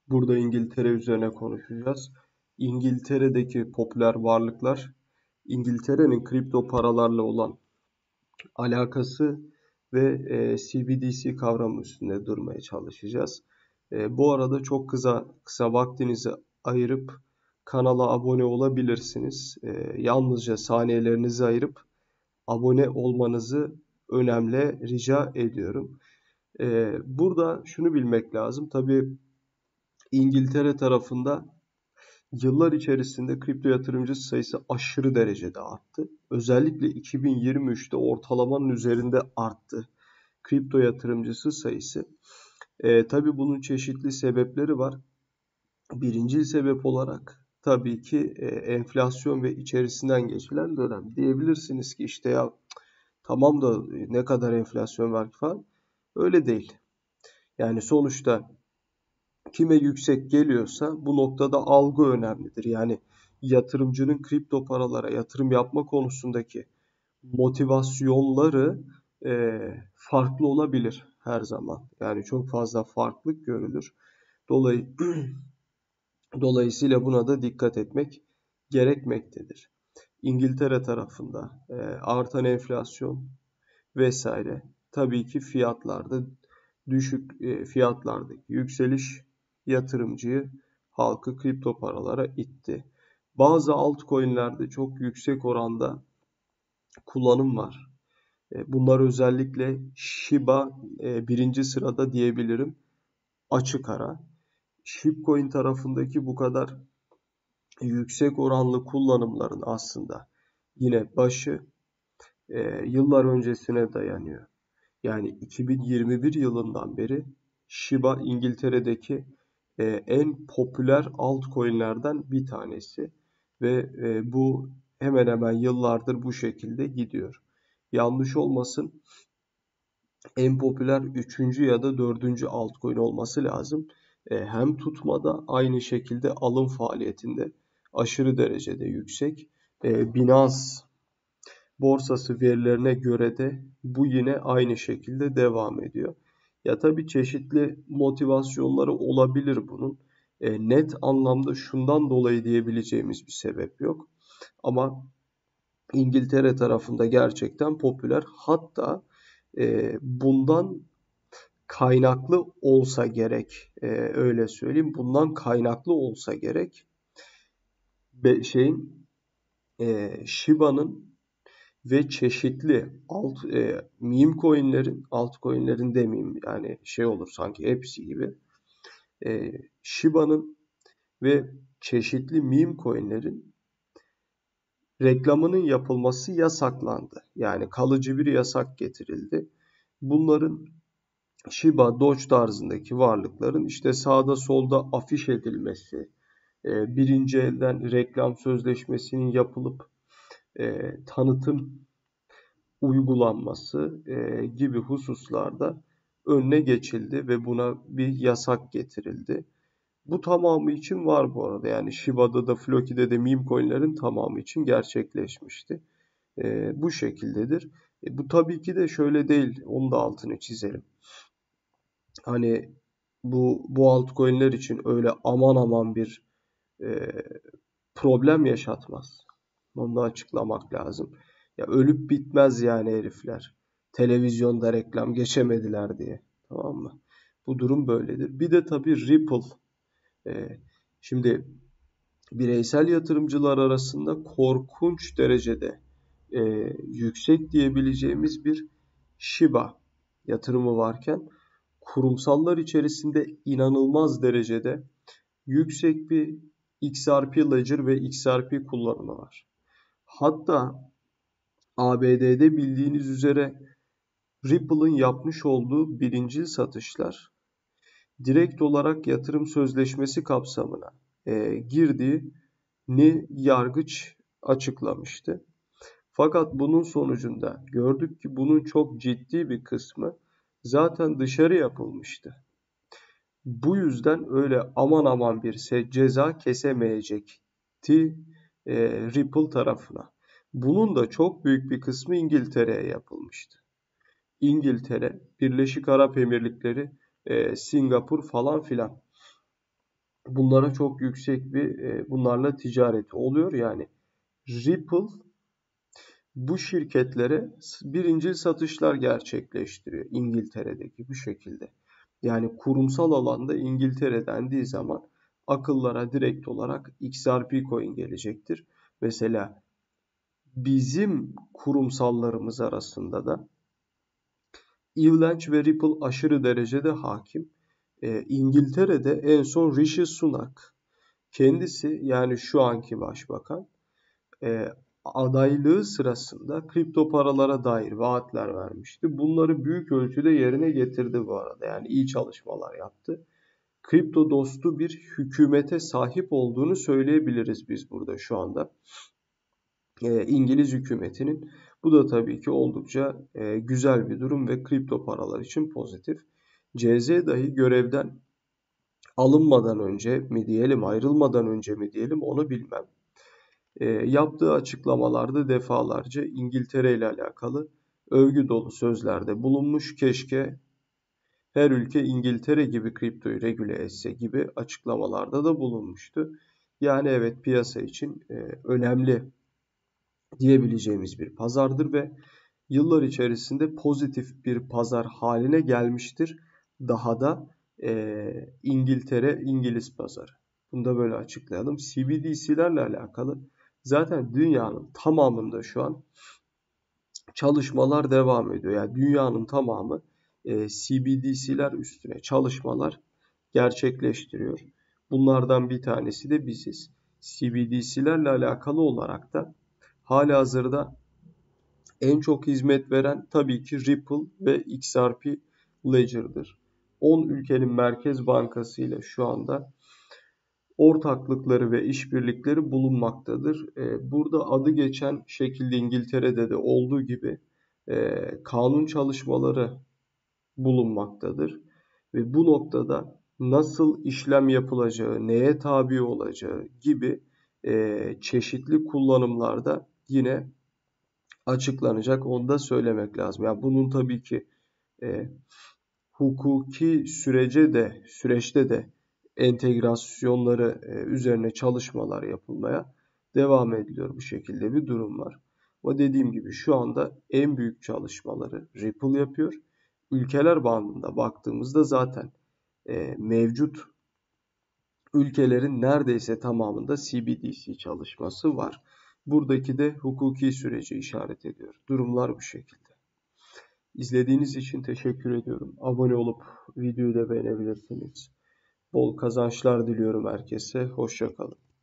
Burada İngiltere üzerine konuşacağız. İngiltere'deki popüler varlıklar, İngiltere'nin kripto paralarla olan alakası ve CBDC kavramı üstünde durmaya çalışacağız. Bu arada çok kısa vaktinizi ayırıp kanala abone olabilirsiniz. Yalnızca saniyelerinizi ayırıp abone olmanızı önemli rica ediyorum. Burada şunu bilmek lazım. Tabii İngiltere tarafında yıllar içerisinde kripto yatırımcı sayısı aşırı derecede arttı. Özellikle 2023'te ortalamanın üzerinde arttı kripto yatırımcısı sayısı. Tabii bunun çeşitli sebepleri var. Birinci sebep olarak tabii ki enflasyon ve içerisinden geçilen dönem. Diyebilirsiniz ki işte ya tamam da ne kadar enflasyon var ki falan. Öyle değil. Yani sonuçta kime yüksek geliyorsa bu noktada algı önemlidir. Yani yatırımcının kripto paralara yatırım yapma konusundaki motivasyonları farklı olabilir her zaman. Yani çok fazla farklılık görülür. Dolay Dolayısıyla buna da dikkat etmek gerekmektedir. İngiltere tarafında artan enflasyon vesaire tabii ki fiyatlardaki yükseliş yatırımcıyı halkı kripto paralara itti. Bazı altcoin'lerde çok yüksek oranda kullanım var. Bunlar özellikle Shiba birinci sırada diyebilirim açık ara. Shipcoin tarafındaki bu kadar yüksek oranlı kullanımların aslında yine başı yıllar öncesine dayanıyor. Yani 2021 yılından beri Shiba İngiltere'deki en popüler altcoin'lerden bir tanesi ve bu hemen hemen yıllardır bu şekilde gidiyor. Yanlış olmasın, en popüler üçüncü ya da dördüncü altcoin olması lazım. Hem tutmada aynı şekilde alım faaliyetinde aşırı derecede yüksek. Binance borsası verilerine göre de bu yine aynı şekilde devam ediyor. Ya tabii çeşitli motivasyonları olabilir bunun. Net anlamda şundan dolayı diyebileceğimiz bir sebep yok. Ama İngiltere tarafında gerçekten popüler. Hatta bundan kaynaklı olsa gerek, öyle söyleyeyim. Bundan kaynaklı olsa gerek. Shiba'nın ve çeşitli meme coinlerin, altcoinlerin demeyeyim yani şey olur sanki hepsi gibi. Shiba'nın ve çeşitli meme coinlerin reklamının yapılması yasaklandı. Yani kalıcı bir yasak getirildi. Bunların Shiba, Doge tarzındaki varlıkların işte sağda solda afiş edilmesi, birinci elden reklam sözleşmesinin yapılıp tanıtım uygulanması gibi hususlarda önüne geçildi ve buna bir yasak getirildi. Bu tamamı için var bu arada. Yani Shiba'da da Floki'de de meme coinlerin tamamı için gerçekleşmişti. Bu şekildedir. Bu tabii ki de şöyle değil. Onu da altını çizelim. Hani bu altcoin'ler için öyle aman aman bir e, problem yaşatmaz. Onu da açıklamak lazım. Ya ölüp bitmez yani herifler. Televizyonda reklam geçemediler diye. Tamam mı? Bu durum böyledir. Bir de tabii Ripple. Şimdi bireysel yatırımcılar arasında korkunç derecede e, yüksek diyebileceğimiz bir Shiba yatırımı varken kurumsallar içerisinde inanılmaz derecede yüksek bir XRP Ledger ve XRP kullanımı var. Hatta ABD'de bildiğiniz üzere Ripple'ın yapmış olduğu birincil satışlar direkt olarak yatırım sözleşmesi kapsamına girdiğini yargıç açıklamıştı. Fakat bunun sonucunda gördük ki bunun çok ciddi bir kısmı zaten dışarı yapılmıştı. Bu yüzden öyle aman aman bir ceza kesemeyecekti Ripple tarafına. Bunun da çok büyük bir kısmı İngiltere'ye yapılmıştı. İngiltere, Birleşik Arap Emirlikleri, Singapur falan filan. bunlara çok yüksek bir bunlarla ticareti oluyor. Yani Ripple bu şirketlere birincil satışlar gerçekleştiriyor İngiltere'deki bu şekilde. Yani kurumsal alanda İngiltere dendiği zaman akıllara direkt olarak XRP coin gelecektir. Mesela bizim kurumsallarımız arasında da Avalanche ve Ripple aşırı derecede hakim. İngiltere'de en son Rishi Sunak kendisi, yani şu anki başbakan, e, adaylığı sırasında kripto paralara dair vaatler vermişti. Bunları büyük ölçüde yerine getirdi bu arada. Yani iyi çalışmalar yaptı. Kripto dostu bir hükümete sahip olduğunu söyleyebiliriz biz burada şu anda. İngiliz hükümetinin. Bu da tabii ki oldukça güzel bir durum ve kripto paralar için pozitif. CZ dahi görevden alınmadan önce mi diyelim, ayrılmadan önce mi diyelim, onu bilmem. Yaptığı açıklamalarda defalarca İngiltere ile alakalı övgü dolu sözlerde bulunmuş. Keşke her ülke İngiltere gibi kriptoyu regüle etse gibi açıklamalarda da bulunmuştu. Yani evet, piyasa için önemli diyebileceğimiz bir pazardır ve yıllar içerisinde pozitif bir pazar haline gelmiştir. Daha da İngiltere, İngiliz pazarı. Bunu da böyle açıklayalım. CBDC'lerle alakalı zaten dünyanın tamamında şu an çalışmalar devam ediyor. Yani dünyanın tamamı CBDC'ler üstüne çalışmalar gerçekleştiriyor. Bunlardan bir tanesi de biziz. CBDC'lerle alakalı olarak da halihazırda en çok hizmet veren tabii ki Ripple ve XRP Ledger'dır. 10 ülkenin merkez bankası ile şu anda ortaklıkları ve işbirlikleri bulunmaktadır. Burada adı geçen şekilde İngiltere'de de olduğu gibi kanun çalışmaları bulunmaktadır. Ve bu noktada nasıl işlem yapılacağı, neye tabi olacağı gibi çeşitli kullanımlarda yine açıklanacak. Onu da söylemek lazım. Yani bunun tabii ki e, hukuki süreçte de entegrasyonları üzerine çalışmalar yapılmaya devam ediliyor. Bu şekilde bir durum var. Ama dediğim gibi şu anda en büyük çalışmaları Ripple yapıyor. Ülkeler bandında baktığımızda zaten mevcut ülkelerin neredeyse tamamında CBDC çalışması var. Buradaki de hukuki süreci işaret ediyor. Durumlar bu şekilde. İzlediğiniz için teşekkür ediyorum. Abone olup videoyu da beğenebilirsiniz. Bol kazançlar diliyorum herkese. Hoşça kalın.